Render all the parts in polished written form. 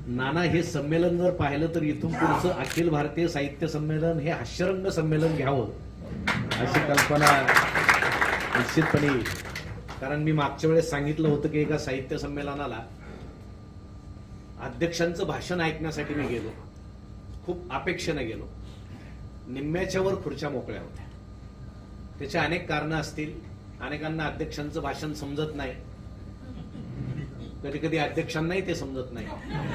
नाना हे संमेलन जर पाहिलं तर इथून पुढचं अखिल भारतीय साहित्य संमेलन हे हास्यरंग संमेलन घ्यावं अशी कल्पना निश्चितपणे. कारण मी मागच्या वेळेस सांगितलं होतं की एका साहित्य संमेलनाला अध्यक्षांचं भाषण ऐकण्यासाठी मी गेलो. खूप अपेक्षेने गेलो. निम्म्याच्या वर खुर्च्या मोकळ्या होत्या. त्याचे अनेक कारणं असतील. अनेकांना अध्यक्षांचं भाषण समजत नाही. कधी कधी अध्यक्षांनाही ते समजत नाही.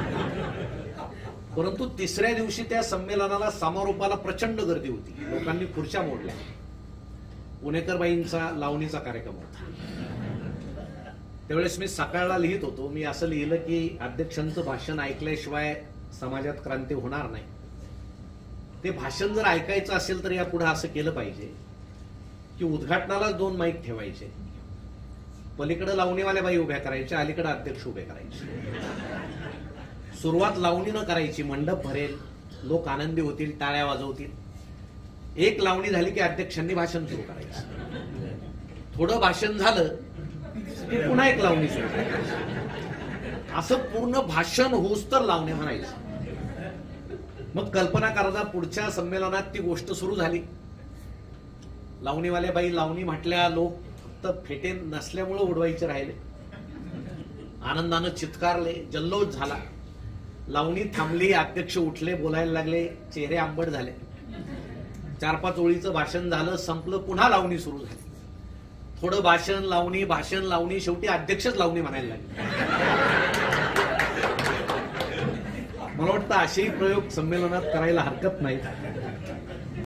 परंतु तिसऱ्या दिवशी त्या संमेलनाला समारोपाला प्रचंड गर्दी होती. लोकांनी खुर्च्या मोडल्या. पुणेकरबाईंचा लावणीचा कार्यक्रम होता. त्यावेळेस मी सकाळला लिहित होतो. मी असं लिहिलं की अध्यक्षांचं भाषण ऐकल्याशिवाय समाजात क्रांती होणार नाही. ते भाषण जर ऐकायचं असेल तर यापुढे असं केलं पाहिजे की उद्घाटनाला 2 माईक ठेवायचे. पलीकडे लावणीवाल्या बाई उभ्या करायच्या, अलीकडे अध्यक्ष उभे करायचे. सुरुवात लावणीनं करायची. मंडप भरेल, लोक आनंदी होतील, टाळ्या वाजवतील. एक लावणी झाली की अध्यक्षांनी भाषण सुरू करायचं. थोडं भाषण झालं की पुन्हा एक लावणी सुरू करायची. असं पूर्ण भाषण होऊस तर लावणी म्हणायचं. मग कल्पना करा, पुढच्या संमेलनात ती गोष्ट सुरू झाली. लावणीवाल्या बाई लावणी म्हटल्या. लोक फक्त फेटे नसल्यामुळे उडवायचे राहिले. आनंदानं चित्कारले. जल्लोष झाला. लावणी थांबली. अध्यक्ष उठले, बोलायला लागले. चेहरे आंबट झाले. 4-5 ओळीचं भाषण झालं, संपलं. पुन्हा लावणी सुरू झाली. थोडं भाषण लावणी, भाषण लावणी. शेवटी अध्यक्षच लावणी म्हणायला लागले. मला वाटतं असेही प्रयोग संमेलनात करायला हरकत नाही.